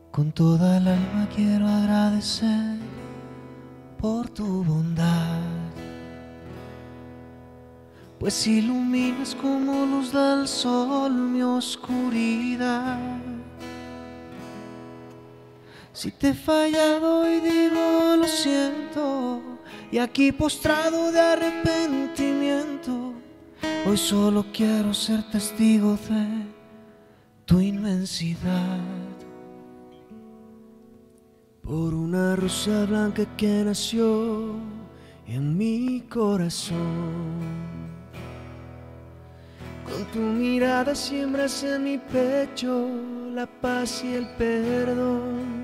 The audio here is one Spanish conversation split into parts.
Con toda el alma quiero agradecer por tu bondad, pues iluminas como luz del sol mi oscuridad. Si te he fallado y digo lo siento, y aquí postrado de arrepentimiento, hoy solo quiero ser testigo de tu inmensidad. Por una rosa blanca que nació en mi corazón, con tu mirada siembras en mi pecho la paz y el perdón.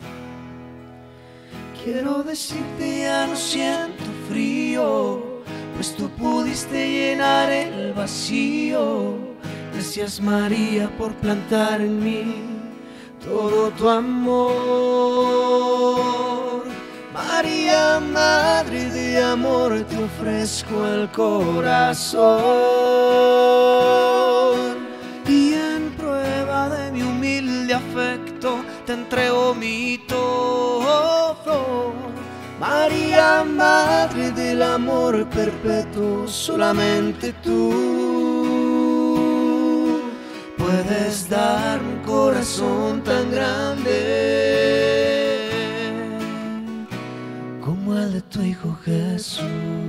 Quiero decirte ya no siento frío, pues tú pudiste llenar el vacío. Gracias María por plantar en mí todo tu amor. María, Madre de amor, te ofrezco el corazón. Y en prueba de mi humilde afecto, te entrego mi todo. María, Madre del amor perpetuo, solamente tú puedes dar un corazón tan grande como el de tu Hijo Jesús.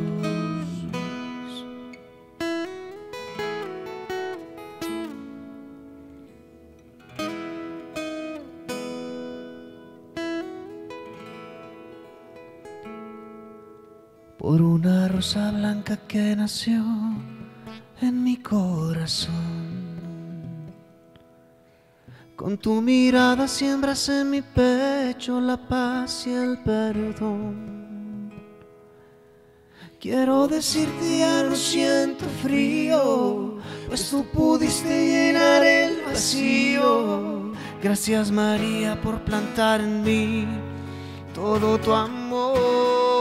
Por una rosa blanca que nació en mi corazón, con tu mirada siembras en mi pecho la paz y el perdón. Quiero decirte ya no siento frío, pues tú pudiste llenar el vacío. Gracias María por plantar en mí todo tu amor.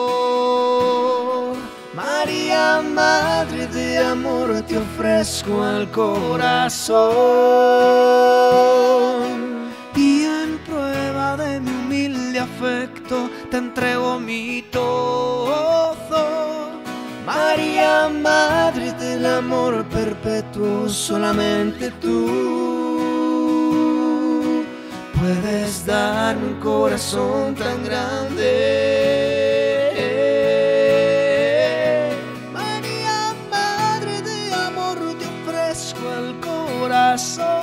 María, Madre de amor, te ofrezco el corazón. Y en prueba de mi humilde afecto, te entrego mi todo. María, Madre del amor perpetuo, solamente tú puedes darme un corazón tan grande. María, Madre de amor, te ofrezco el corazón.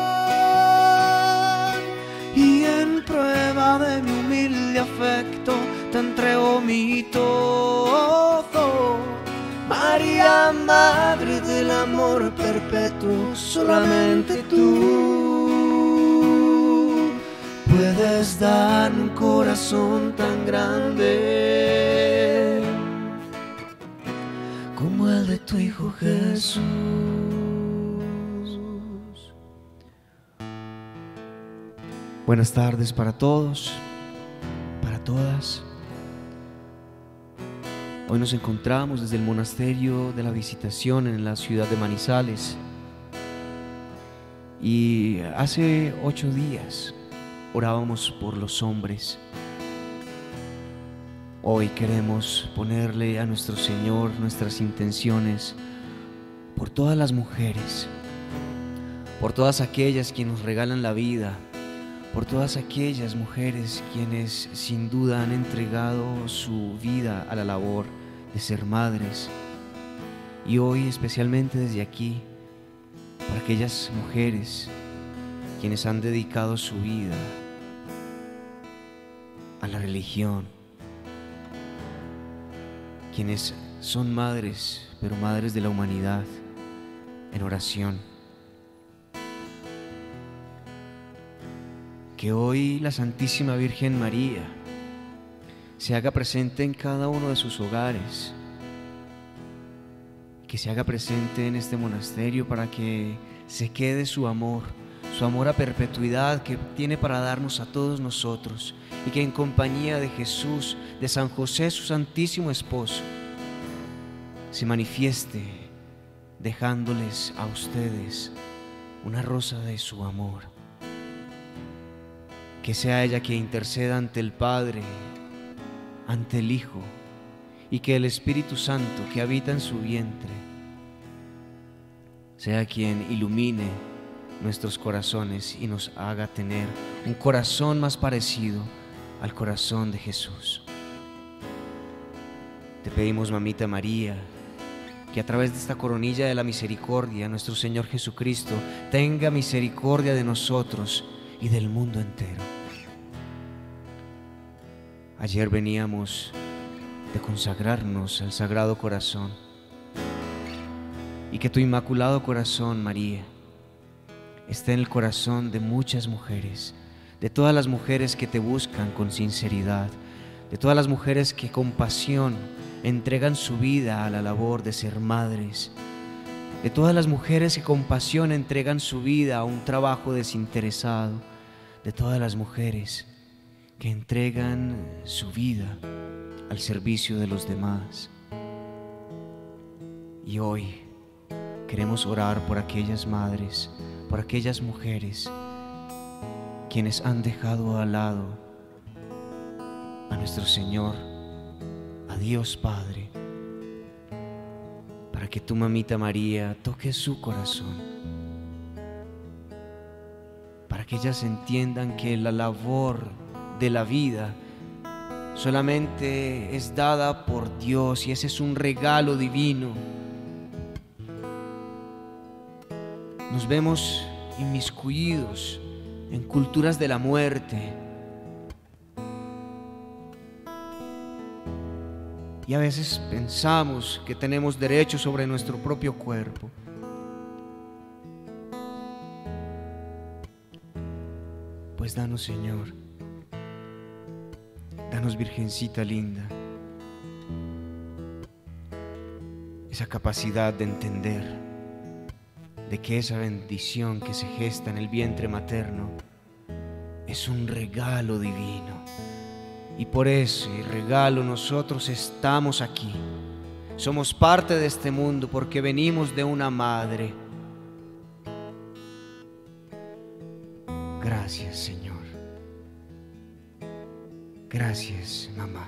Y en prueba de mi humilde afecto, te entrego mi todo. María, Madre del amor perpetuo, solamente tú puedes dar un corazón tan grande como el de tu Hijo Jesús. Buenas tardes para todos, para todas. Hoy nos encontramos desde el monasterio de la Visitación en la ciudad de Manizales. Y hace 8 días orábamos por los hombres. Hoy queremos ponerle a nuestro Señor nuestras intenciones por todas las mujeres, por todas aquellas quienes nos regalan la vida, por todas aquellas mujeres quienes sin duda han entregado su vida a la labor de ser madres. Y hoy especialmente desde aquí, por aquellas mujeres quienes han dedicado su vida a la religión, quienes son madres, pero madres de la humanidad, en oración. Que hoy la Santísima Virgen María se haga presente en cada uno de sus hogares, que se haga presente en este monasterio para que se quede su amor a perpetuidad que tiene para darnos a todos nosotros, y que en compañía de Jesús, de San José, su santísimo esposo, se manifieste dejándoles a ustedes una rosa de su amor. que sea ella quien interceda ante el Padre, ante el Hijo, y que el Espíritu Santo que habita en su vientre sea quien ilumine nuestros corazones y nos haga tener un corazón más parecido al corazón de Jesús. Te pedimos, Mamita María, que a través de esta coronilla de la misericordia, nuestro Señor Jesucristo tenga misericordia de nosotros y del mundo entero. Ayer veníamos de consagrarnos al Sagrado Corazón, y que tu Inmaculado Corazón, María, esté en el corazón de muchas mujeres, de todas las mujeres que te buscan con sinceridad, de todas las mujeres que con pasión entregan su vida a la labor de ser madres, de todas las mujeres que con pasión entregan su vida a un trabajo desinteresado, de todas las mujeres que entregan su vida al servicio de los demás. Y hoy queremos orar por aquellas madres, por aquellas mujeres quienes han dejado al lado a nuestro Señor, a Dios Padre, para que tu Mamita María toque su corazón, para que ellas entiendan que la labor de la vida solamente es dada por Dios y ese es un regalo divino. Nos vemos inmiscuidos en culturas de la muerte, y a veces pensamos que tenemos derecho sobre nuestro propio cuerpo. Pues danos, Señor, danos, Virgencita linda, esa capacidad de entender de que esa bendición que se gesta en el vientre materno es un regalo divino, y por ese regalo nosotros estamos aquí. Somos parte de este mundo porque venimos de una madre. Gracias, Señor. Gracias, mamá.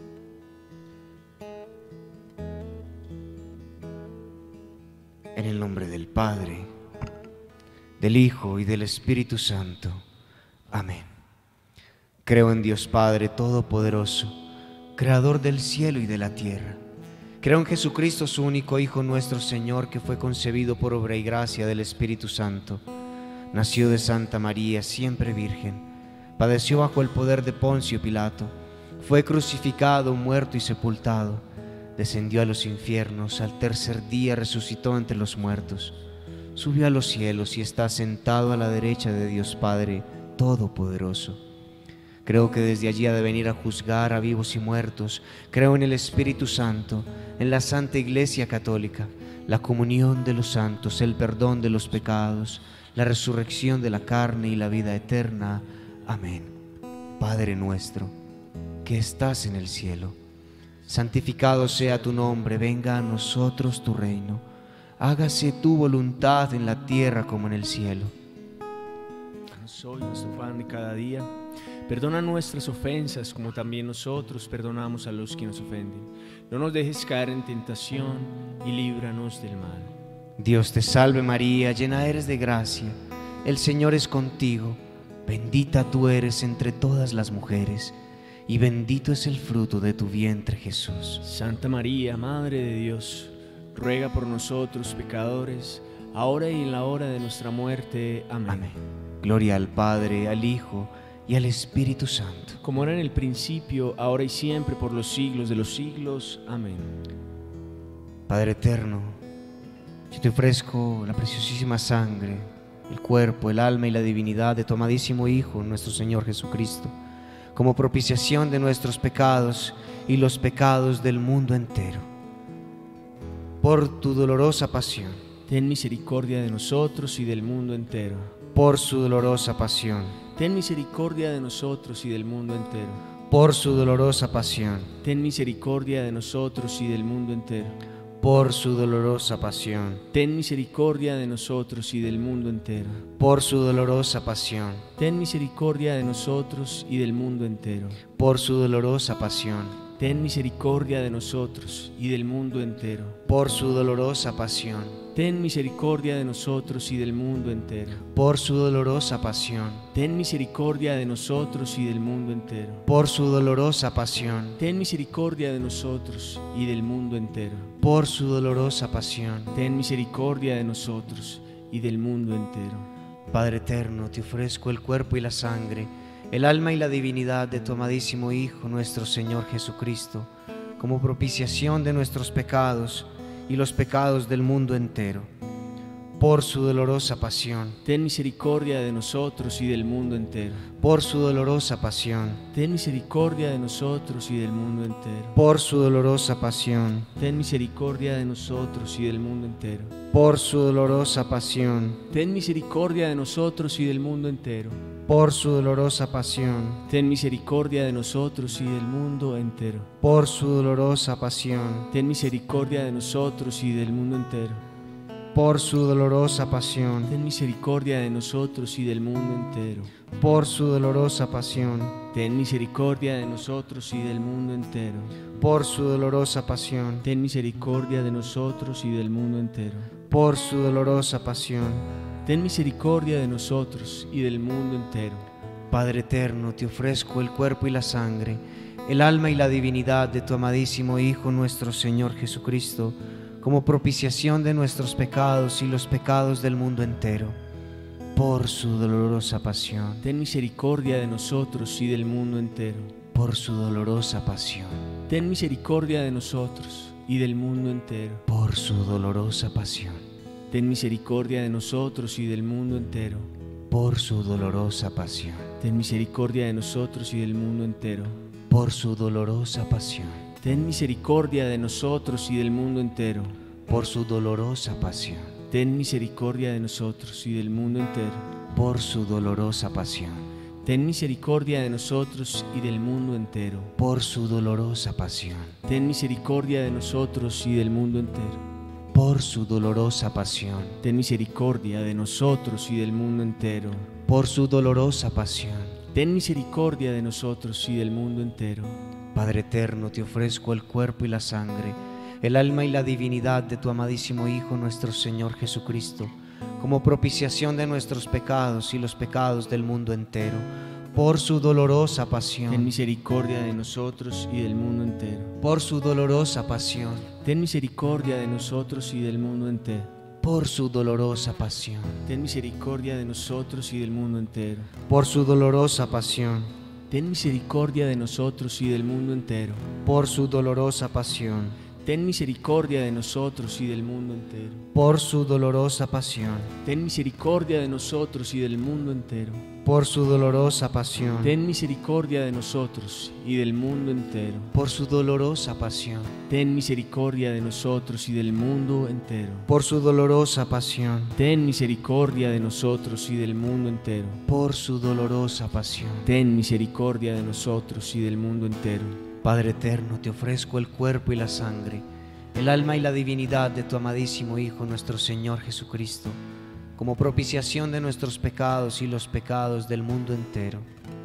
En el nombre del Padre, del Hijo y del Espíritu Santo. Amén. Creo en Dios Padre Todopoderoso, Creador del cielo y de la tierra. Creo en Jesucristo, su único Hijo, nuestro Señor, que fue concebido por obra y gracia del Espíritu Santo. Nació de Santa María, siempre virgen. Padeció bajo el poder de Poncio Pilato. Fue crucificado, muerto y sepultado. Descendió a los infiernos, al tercer día resucitó entre los muertos. Subió a los cielos y está sentado a la derecha de Dios Padre Todopoderoso. Creo que desde allí ha de venir a juzgar a vivos y muertos. Creo en el Espíritu Santo, en la Santa Iglesia Católica, la comunión de los santos, el perdón de los pecados, la resurrección de la carne y la vida eterna. Amén. Padre nuestro, que estás en el cielo, santificado sea tu nombre, venga a nosotros tu reino. Hágase tu voluntad en la tierra como en el cielo. Danos hoy nuestro pan de cada día. Perdona nuestras ofensas como también nosotros perdonamos a los que nos ofenden. No nos dejes caer en tentación y líbranos del mal. Dios te salve María, llena eres de gracia. El Señor es contigo. Bendita tú eres entre todas las mujeres, y bendito es el fruto de tu vientre, Jesús. Santa María, Madre de Dios, ruega por nosotros pecadores, ahora y en la hora de nuestra muerte. Amén. Amén. Gloria al Padre, al Hijo y al Espíritu Santo. Como era en el principio, ahora y siempre, por los siglos de los siglos. Amén. Padre eterno, yo te ofrezco la preciosísima sangre, el cuerpo, el alma y la divinidad de tu amadísimo Hijo, nuestro Señor Jesucristo, como propiciación de nuestros pecados y los pecados del mundo entero. Por tu dolorosa pasión, ten misericordia de nosotros y del mundo entero. Por su dolorosa pasión, ten misericordia de nosotros y del mundo entero. Por su dolorosa pasión, ten misericordia de nosotros y del mundo entero. por su dolorosa pasión, ten misericordia de nosotros y del mundo entero. por su dolorosa pasión, Ten misericordia de nosotros y del mundo entero. por su dolorosa pasión, Ten misericordia de nosotros y del mundo entero. por su dolorosa pasión, Ten misericordia de nosotros y del mundo entero. por su dolorosa pasión, Ten misericordia de nosotros y del mundo entero. por su dolorosa pasión, Ten misericordia de nosotros y del mundo entero. por su dolorosa pasión. Ten misericordia de nosotros y del mundo entero. Padre eterno, te ofrezco el cuerpo y la sangre, el alma y la divinidad de tu amadísimo Hijo, nuestro Señor Jesucristo, como propiciación de nuestros pecados y los pecados del mundo entero. Por su dolorosa pasión, Ten misericordia de nosotros y del mundo entero. por su dolorosa pasión, Ten misericordia de nosotros y del mundo entero. por su dolorosa pasión, Ten misericordia de nosotros y del mundo entero. por su dolorosa pasión, Ten misericordia de nosotros y del mundo entero. por su dolorosa pasión, Ten misericordia de nosotros y del mundo entero. por su dolorosa pasión, Ten misericordia de nosotros y del mundo entero. por su dolorosa pasión, Ten misericordia de nosotros y del mundo entero. por su dolorosa pasión, Ten misericordia de nosotros y del mundo entero. por su dolorosa pasión, Ten misericordia de nosotros y del mundo entero. por su dolorosa pasión. Ten misericordia de nosotros y del mundo entero. Padre eterno, te ofrezco el cuerpo y la sangre, el alma y la divinidad de tu amadísimo Hijo, nuestro Señor Jesucristo, como propiciación de nuestros pecados y los pecados del mundo entero. Por su dolorosa pasión, Ten misericordia de nosotros y del mundo entero. por su dolorosa pasión, Ten misericordia de nosotros y del mundo entero. por su dolorosa pasión, Ten misericordia de nosotros y del mundo entero. por su dolorosa pasión, Ten misericordia de nosotros y del mundo entero. por su dolorosa pasión, Ten misericordia de nosotros y del mundo entero. por su dolorosa pasión, Ten misericordia de nosotros y del mundo entero. por su dolorosa pasión, Ten misericordia de nosotros y del mundo entero. por su dolorosa pasión, Ten misericordia de nosotros y del mundo entero. por su dolorosa pasión, Ten misericordia de nosotros y del mundo entero. por su dolorosa pasión. Ten misericordia de nosotros y del mundo entero. Padre eterno, te ofrezco el cuerpo y la sangre, el alma y la divinidad de tu amadísimo Hijo, nuestro Señor Jesucristo, como propiciación de nuestros pecados y los pecados del mundo entero, por su dolorosa Ten pasión, misericordia de nosotros y del mundo entero. por su dolorosa pasión, Ten misericordia de nosotros y del mundo entero. por su dolorosa pasión, Ten misericordia de nosotros y del mundo entero. por su dolorosa pasión, Ten misericordia de nosotros y del mundo entero. por su dolorosa pasión, Ten misericordia de nosotros y del mundo entero. por su dolorosa pasión, Ten misericordia de nosotros y del mundo entero. por su dolorosa pasión, Ten misericordia de nosotros y del mundo entero. por su dolorosa pasión, Ten misericordia de nosotros y del mundo entero. por su dolorosa pasión, Ten misericordia de nosotros y del mundo entero. por su dolorosa pasión. Ten misericordia de nosotros y del mundo entero. Padre eterno, te ofrezco el cuerpo y la sangre, el alma y la divinidad de tu amadísimo Hijo, nuestro Señor Jesucristo, como propiciación de nuestros pecados y los pecados del mundo entero.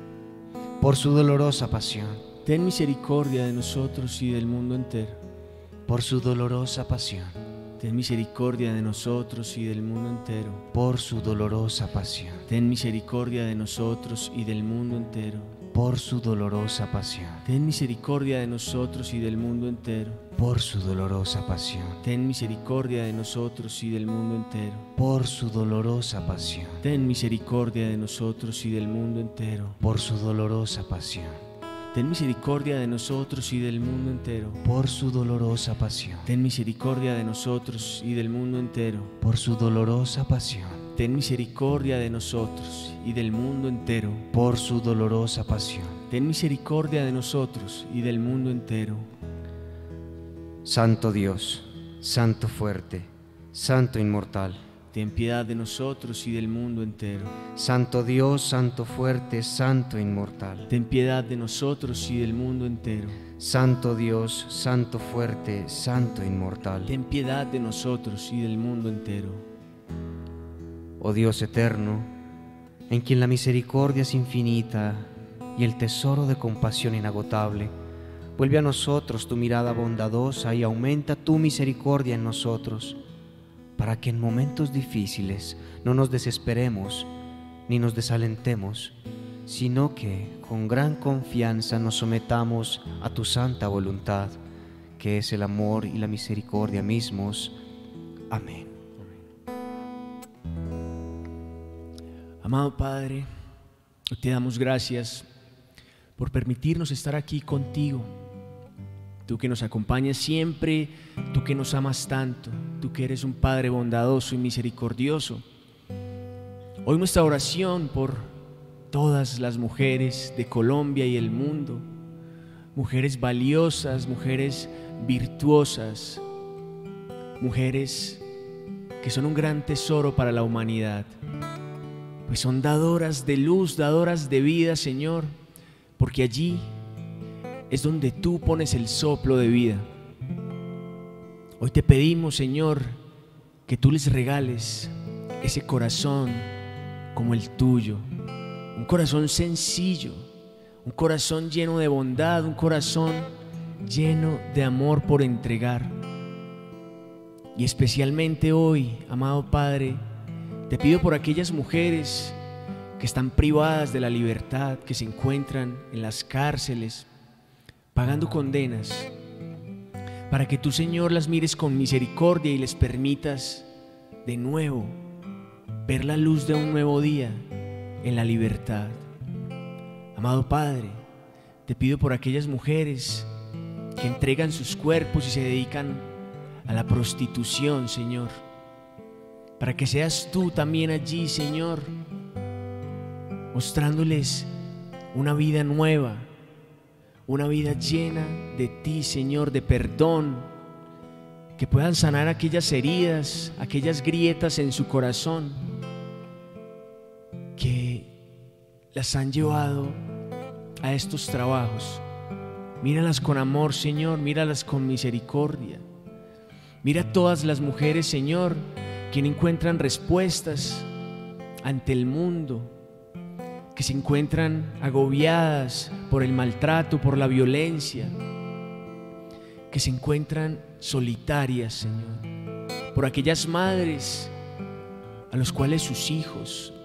Por su dolorosa pasión, Ten misericordia de nosotros y del mundo entero. por su dolorosa pasión, Ten misericordia de nosotros y del mundo entero. por su dolorosa pasión, Ten misericordia de nosotros y del mundo entero. por su dolorosa pasión, Ten misericordia de nosotros y del mundo entero. por su dolorosa pasión, Ten misericordia de nosotros y del mundo entero. por su dolorosa pasión, Ten misericordia de nosotros y del mundo entero. por su dolorosa pasión, Ten misericordia de nosotros y del mundo entero. por su dolorosa pasión, Ten misericordia de nosotros y del mundo entero. por su dolorosa pasión, Ten misericordia de nosotros y del mundo entero. por su dolorosa pasión. Ten misericordia de nosotros y del mundo entero. Santo Dios, Santo fuerte, Santo inmortal, ten piedad de nosotros y del mundo entero. Santo Dios, Santo fuerte, Santo inmortal. Ten piedad de nosotros y del mundo entero. Santo Dios, Santo fuerte, Santo inmortal. Ten piedad de nosotros y del mundo entero. Oh Dios eterno, en quien la misericordia es infinita y el tesoro de compasión inagotable, vuelve a nosotros tu mirada bondadosa y aumenta tu misericordia en nosotros, para que en momentos difíciles no nos desesperemos ni nos desalentemos, sino que con gran confianza nos sometamos a tu santa voluntad, que es el amor y la misericordia mismos. Amén. Amado Padre, te damos gracias por permitirnos estar aquí contigo. Tú que nos acompañas siempre, tú que nos amas tanto, tú que eres un Padre bondadoso y misericordioso. Hoy nuestra oración por todas las mujeres de Colombia y el mundo, mujeres valiosas, mujeres virtuosas, mujeres que son un gran tesoro para la humanidad, pues son dadoras de luz, dadoras de vida, Señor, porque allí es donde tú pones el soplo de vida. Hoy te pedimos, Señor, que tú les regales ese corazón como el tuyo, un corazón sencillo, un corazón lleno de bondad, un corazón lleno de amor por entregar. Y especialmente hoy, amado Padre, te pido por aquellas mujeres que están privadas de la libertad, que se encuentran en las cárceles, pagando condenas, para que tú, Señor, las mires con misericordia y les permitas de nuevo ver la luz de un nuevo día en la libertad. Amado Padre, te pido por aquellas mujeres que entregan sus cuerpos y se dedican a la prostitución, Señor, para que seas tú también allí, Señor, mostrándoles una vida nueva, una vida llena de ti, Señor, de perdón, que puedan sanar aquellas heridas, aquellas grietas en su corazón que las han llevado a estos trabajos. Míralas con amor, Señor, míralas con misericordia. Mira a todas las mujeres, Señor, que no encuentran respuestas ante el mundo, que se encuentran agobiadas por el maltrato, por la violencia, que se encuentran solitarias, Señor, por aquellas madres a los cuales sus hijos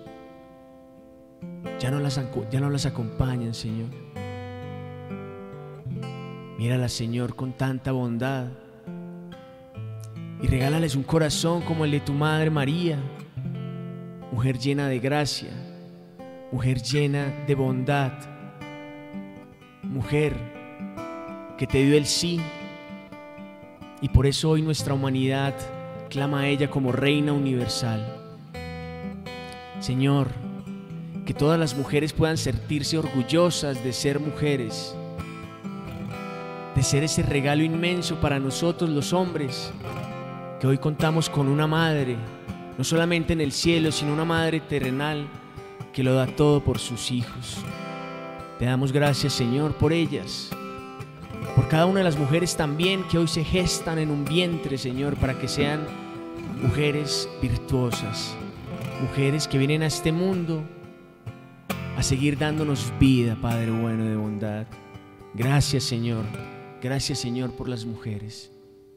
ya no las acompañan, Señor. Míralas, Señor, con tanta bondad y regálales un corazón como el de tu Madre María, mujer llena de gracia, mujer llena de bondad, mujer que te dio el sí, y por eso hoy nuestra humanidad clama a ella como Reina Universal. Señor, que todas las mujeres puedan sentirse orgullosas de ser mujeres, de ser ese regalo inmenso para nosotros los hombres, que hoy contamos con una madre, no solamente en el cielo, sino una madre terrenal que lo da todo por sus hijos. Te damos gracias, Señor, por ellas, por cada una de las mujeres también que hoy se gestan en un vientre, Señor, para que sean mujeres virtuosas, mujeres que vienen a este mundo a seguir dándonos vida, Padre bueno de bondad. Gracias, Señor, por las mujeres.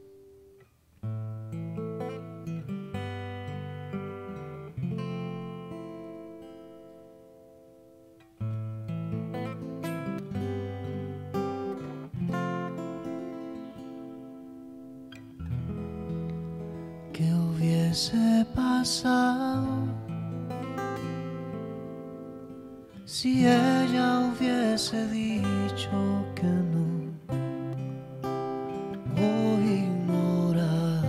¿Qué hubiese pasado si ella hubiese dicho que no, o ignorado,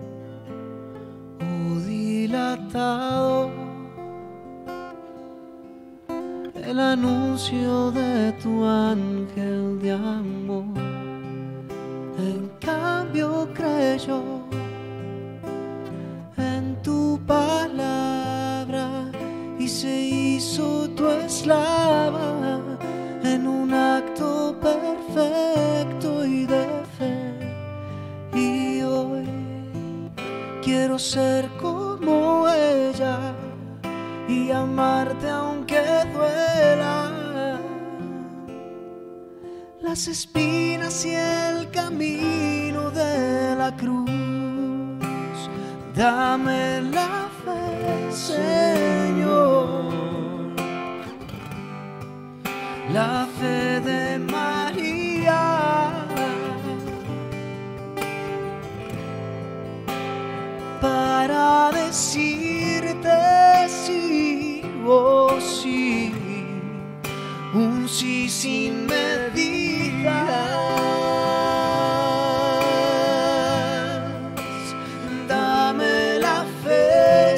o dilatado el anuncio de tu ángel de amor? En cambio creyó en tu palabra tu esclava en un acto perfecto y de fe. Y hoy quiero ser como ella y amarte aunque duela las espinas y el camino de la cruz. Dame la fe, Señor, la fe de María, para decirte sí, oh sí, un sí sin medidas. Dame la fe,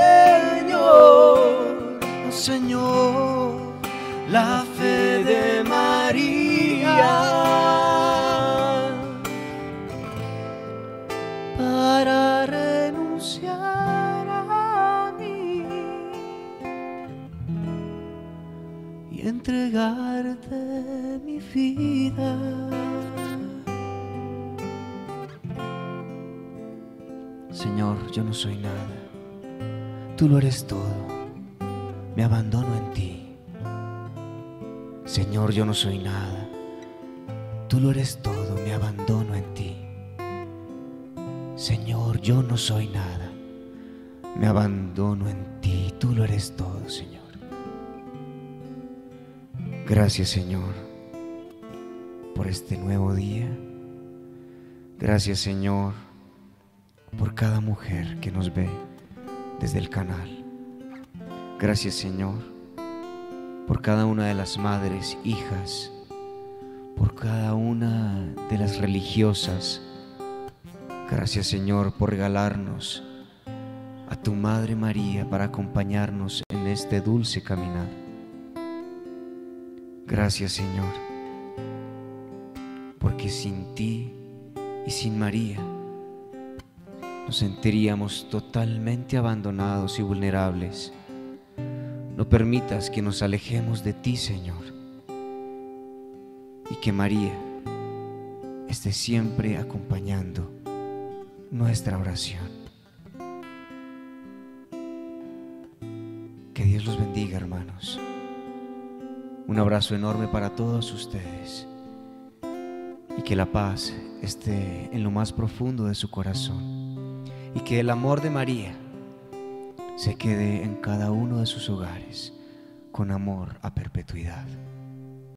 Señor, oh Señor, la fe de María, para renunciar a mí y entregarte mi vida. Señor, yo no soy nada, tú lo eres todo, me abandono en ti. Señor, yo no soy nada, tú lo eres todo, me abandono en ti. Señor, yo no soy nada, me abandono en ti, tú lo eres todo, Señor. Gracias, Señor, por este nuevo día. Gracias, Señor, por cada mujer que nos ve desde el canal. Gracias, Señor, por cada una de las madres, hijas, por cada una de las religiosas. Gracias, Señor, por regalarnos a tu Madre María para acompañarnos en este dulce caminar. Gracias, Señor, porque sin ti y sin María nos sentiríamos totalmente abandonados y vulnerables. No permitas que nos alejemos de ti, Señor, y que María esté siempre acompañando nuestra oración. Que Dios los bendiga, hermanos. Un abrazo enorme para todos ustedes y que la paz esté en lo más profundo de su corazón y que el amor de María se quede en cada uno de sus hogares con amor a perpetuidad.